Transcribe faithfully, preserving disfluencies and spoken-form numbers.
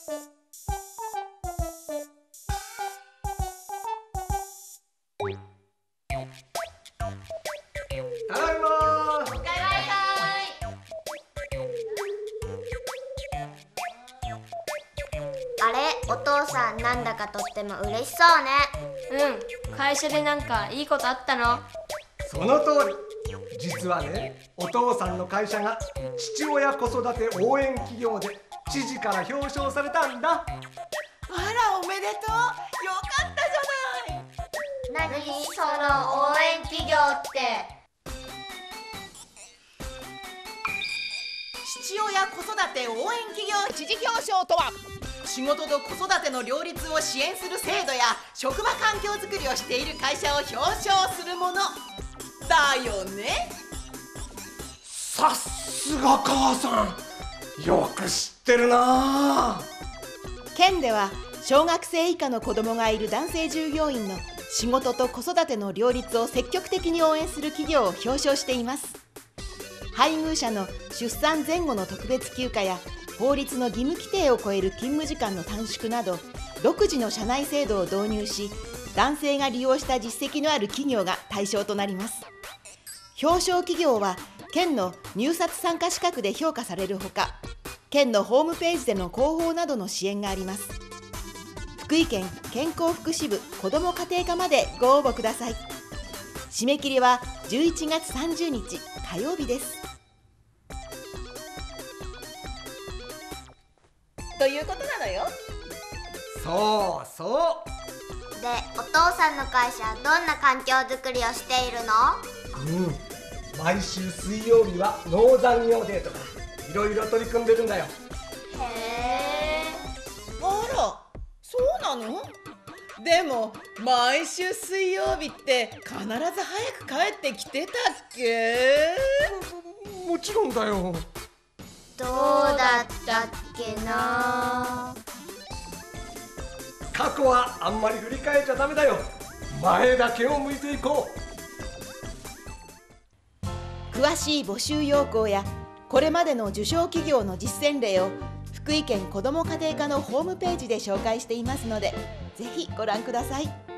ただいまー。 おかえりなさい。 あれ、お父さんなんだかとっても嬉しそうね。 うん、会社でなんかいいことあったの？ その通り。実はね、お父さんの会社が父親子育て応援企業で知事から表彰されたんだ。 あら、おめでとう。よかったじゃない。 何その応援企業って。 父親子育て応援企業知事表彰とは、仕事と子育ての両立を支援する制度や職場環境づくりをしている会社を表彰するものだよね。 さすが母さん、よく知ってるな。 県では小学生以下の子どもがいる男性従業員の仕事と子育ての両立を積極的に応援する企業を表彰しています。配偶者の出産前後の特別休暇や法律の義務規定を超える勤務時間の短縮など、独自の社内制度を導入し、男性が利用した実績のある企業が対象となります。表彰企業は県の入札参加資格で評価されるほか、県のホームページでの広報などの支援があります。福井県健康福祉部子ども家庭課までご応募ください。締め切りはじゅういちがつさんじゅうにち火曜日です。ということなのよ。 そうそで、お父さんの会社はどんな環境づくりをしているの？ う。うん。毎週水曜日は農残業デーとかいろいろ取り組んでるんだよ。 へあら、そうなの？でも毎週水曜日って必ず早く帰ってきてたっけ？ もちろんだよ。 ー、どうだったっけな。 過去はあんまり振り返っちゃダメだよ。前だけを向いていこ詳しい募集要項やこれまでの受賞企業の実践例を福井県子ども家庭課のホームページで紹介していますので、ぜひご覧ください。